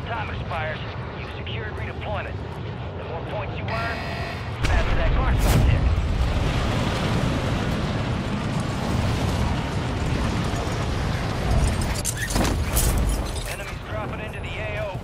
time expires, you've secured redeployment. The more points you earn, the faster that card's gonna tick. Enemies dropping into the AO.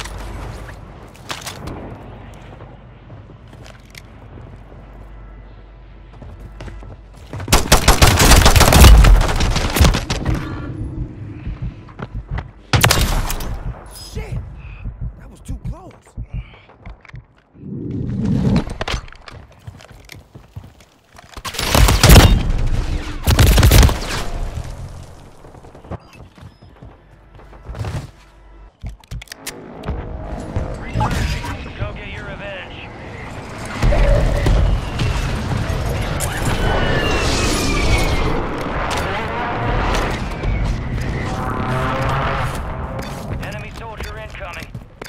Go get your revenge. Enemy soldier incoming.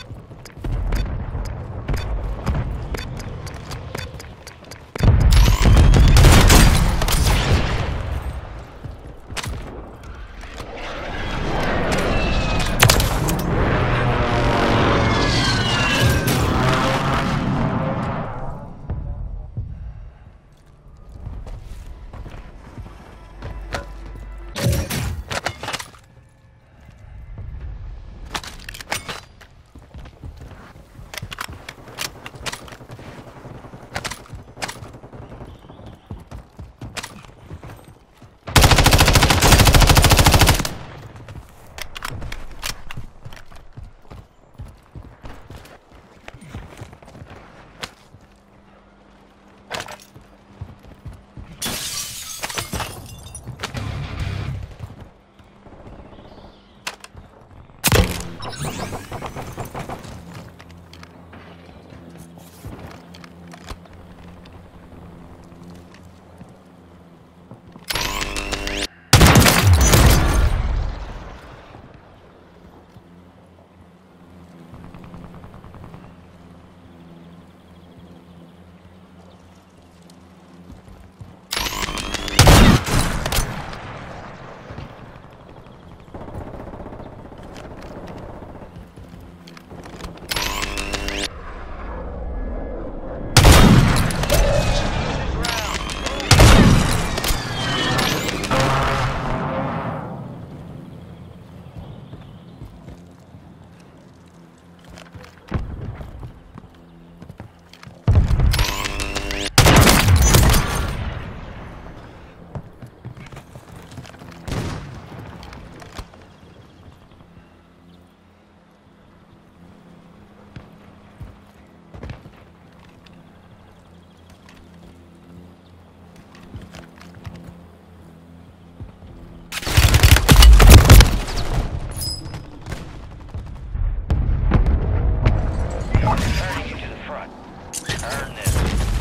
Turning you to the front. Earn this.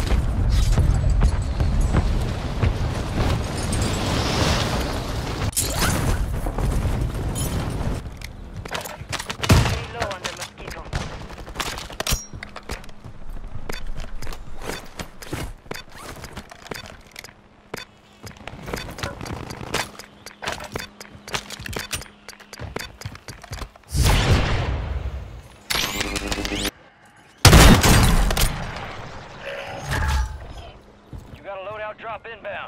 Drop inbound.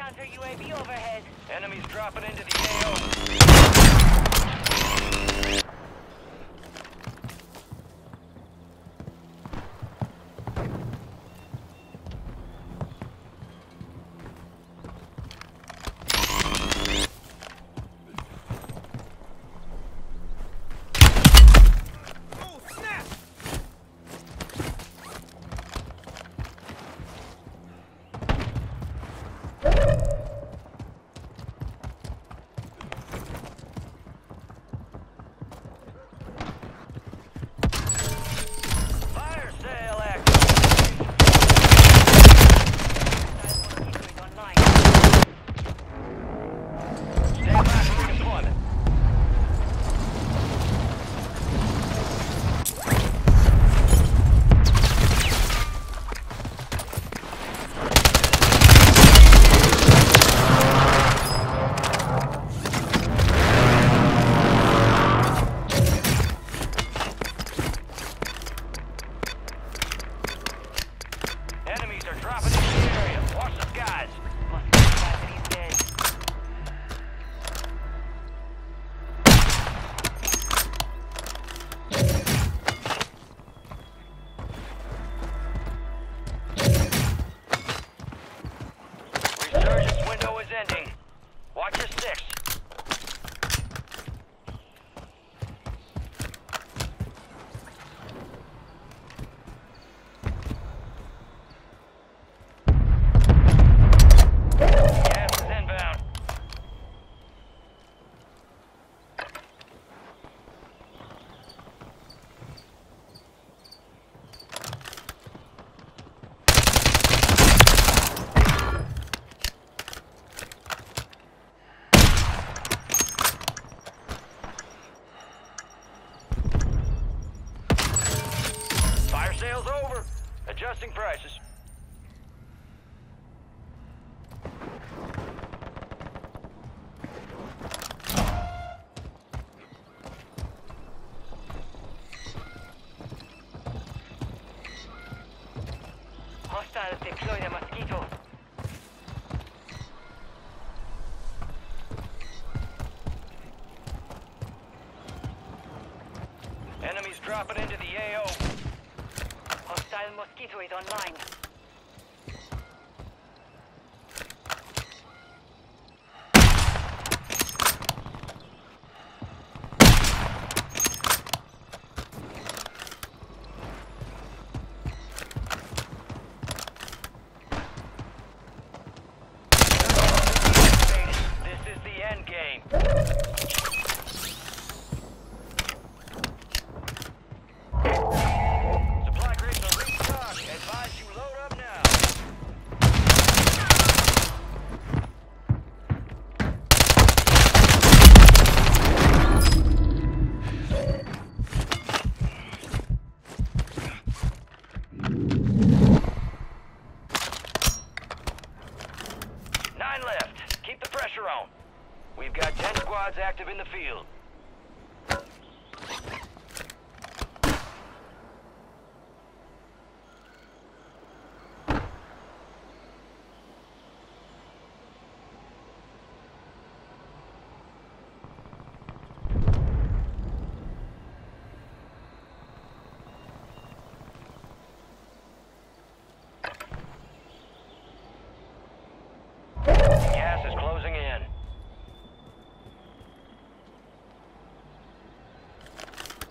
Counter UAV overhead. Enemies dropping into the AO. Enemies are dropping into the area. Watch the skies. Must be glad that he's dead. Resurgence window is ending. Watch your six. Gas is inbound. Fire sale's over. Adjusting prices. Hostiles deploy the mosquito. Enemies dropping into the AO. Hostile mosquito is online. This is the end game. Supply crates are restocked. Advise you load up now. Nine left. Keep the pressure on. We've got 10 squads active in the field. Gas is closing in.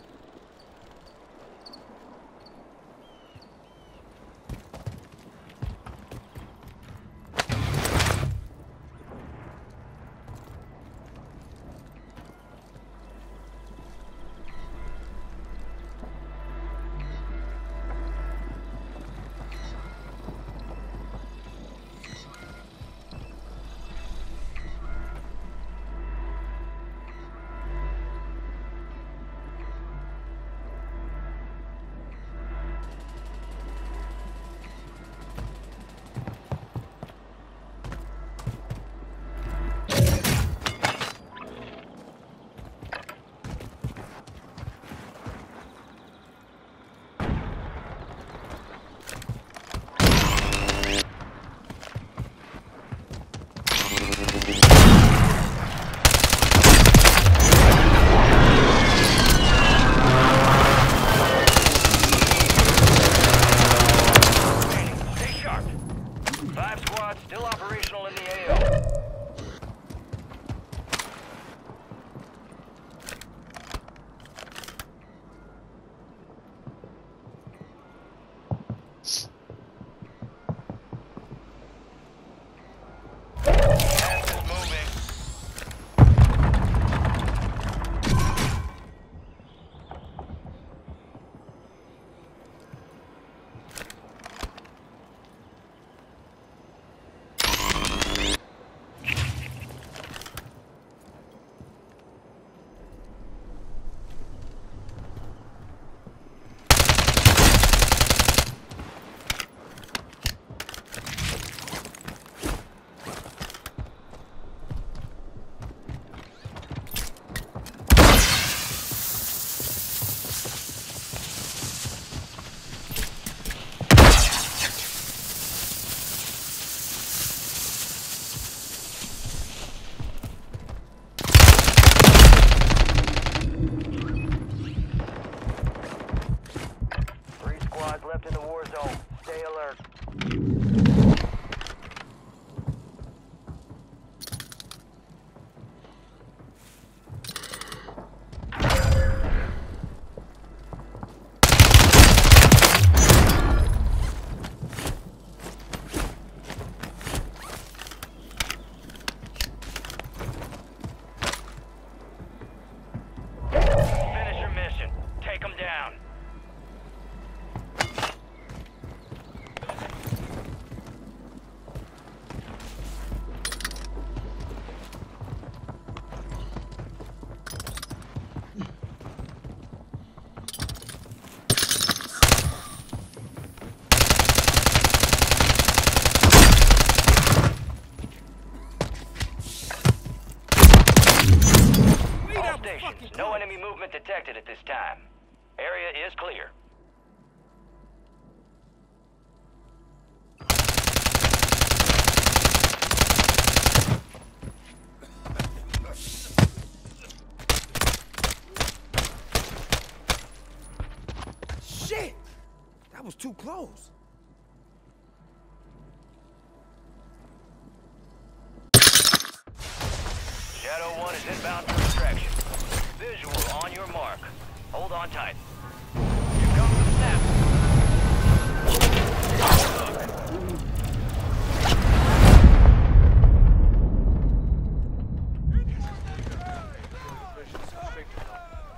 in the AO. Gas is moving. Squads left in the war zone. Stay alert. Finish your mission. Take them down. All stations, no enemy movement detected at this time. Area is clear. Shit! That was too close. Shadow 1 is inbound for extraction. Visual on your mark. Hold on tight.